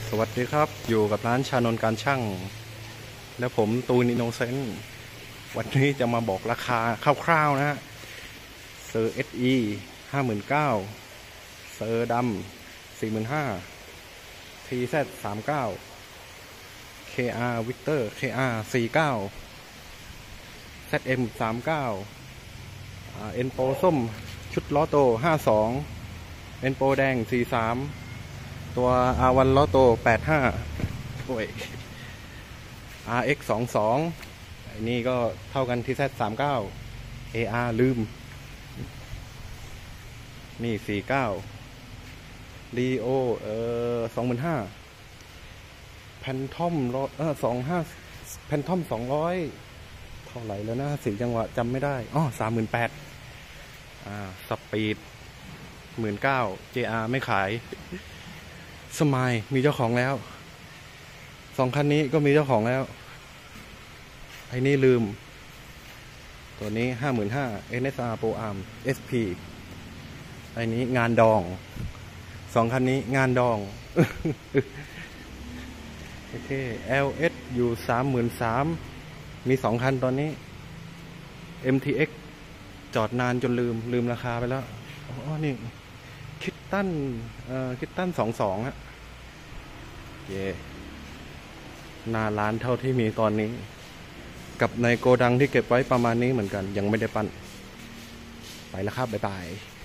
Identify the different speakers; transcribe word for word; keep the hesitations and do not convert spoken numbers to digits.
Speaker 1: สวัสดีครับอยู่กับร้านชานนท์การช่างและผมตูนอินโนเซนต์วันนี้จะมาบอกราคาคร่าวๆนะฮะเซอร์ เอส อี ห้าหมื่นเก้าเซอร์ดำสี่หมื่นห้า ที แซด สามเก้า เค อาร์ Victor เค อาร์ สี่เก้า แซด เอ็ม สามเก้า เอ็นโปส้มชุดล้อโตห้าสองเอ็นโปแดงสี่สามตัว อาร์ วัน ล้อโตแปดห้าโอ้ย อาร์ เอ็กซ์ สองสองไอ้นี่ก็เท่ากัน ที แซด สามเก้า เอ อาร์ ลืมนี่สี่เก้าดีโอเอ่อสองหมื่นห้าแพนทอมร้อยเออสองห้าแพนทอมสองร้อยเท่าไหร่แล้วนะสี่จังหวะจำไม่ได้อ๋อสามหมื่นแปดอ่าสปีดหมื่นเก้า เจ อาร์ ไม่ขายสมายมีเจ้าของแล้วสองคันนี้ก็มีเจ้าของแล้วไอ้นี่ลืมตัวนี้ห้าหมื่นห้า เอ็น เอส อาร์ Pro Arm เอส พี ไอ้นี้งานดองสองคันนี้งานดองโอเค แอล เอส อยู่สามหมื่นสามมีสองคันตอนนี้ เอ็ม ที เอ็กซ์ จอดนานจนลืมลืมราคาไปแล้วอ๋อนี่คิตตันเอ่อคิตตันสองสองฮะเย่หน้าร้านเท่าที่มีตอนนี้กับในโกดังที่เก็บไว้ประมาณนี้เหมือนกันยังไม่ได้ปั้นไปแล้วครับบ๊ายบาย